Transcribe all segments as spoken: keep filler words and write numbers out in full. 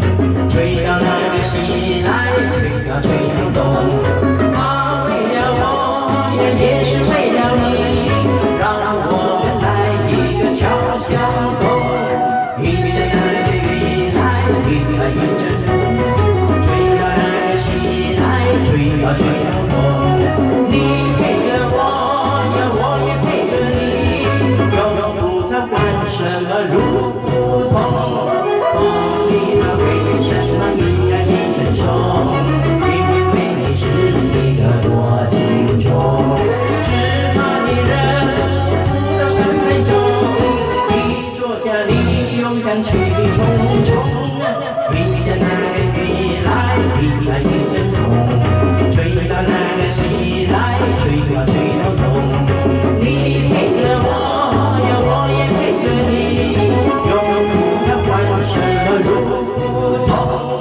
吹到那个西来，吹啊吹到东。他为了我呀，也是为了你，让我们来一个巧相逢。迎着那个雨来，雨啊一阵风，吹到那个西来，吹啊吹到东。你陪着我呀，我也陪着你，永不再管什么路不同。哦，你啊，为什么一爱一阵松？因为你是一个多情种，只怕你惹不到山海中。一坐下，你又想气冲冲，迎着那个雨来，一爱一阵风，吹到那个西来，吹啊吹到东。你陪着我呀，我也陪着你，永不再管什么路不同。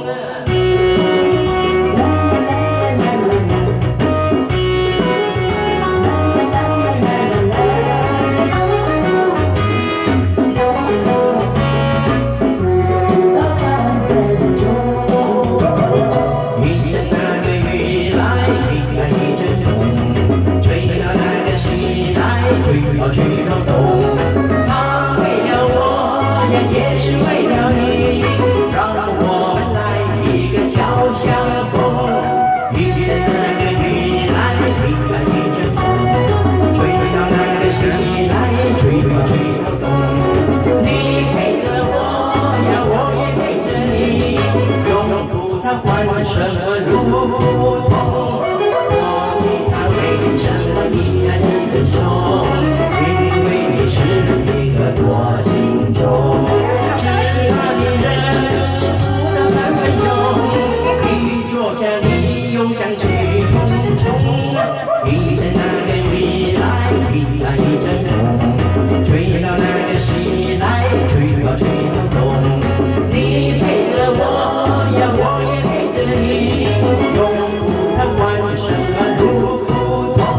迎着那个雨来，一爱一阵风，吹到那个西来，吹啊吹到东。他为了我呀，也是为了你，让我们来一个巧相逢。迎着那个雨来，一爱一阵风，吹到那个西来，吹啊吹到东。你陪着我呀，我也陪着你，永不再管什么路不同。哦，你啊，为什么一爱一阵松？因为你是一个多情种，只怕你惹不到山海中。一坐下，你又想气冲冲，迎着那个雨来，一来一阵风，吹到那个西来，吹啊吹到东。你陪着我呀，我也陪着你，永不再管什么路不同。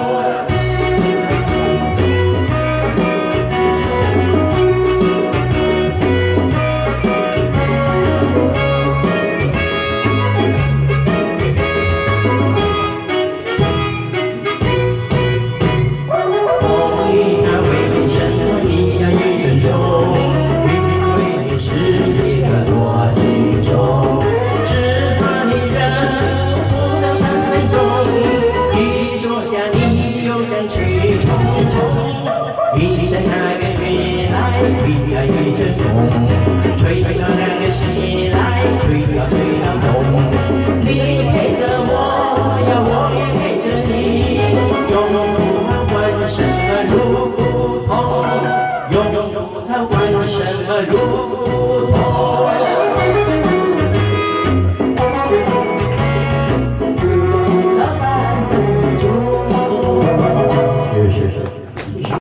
哦，你啊，为什么一爱一阵松？因为你是一个多情种，只怕你惹不到山海中。一坐下，你又想气冲冲，迎着那个雨来，雨啊一阵风，吹到那个西来，吹啊吹到东。你陪着我呀，我也陪着你，永不再管什么路不同，永不再管什么路不同。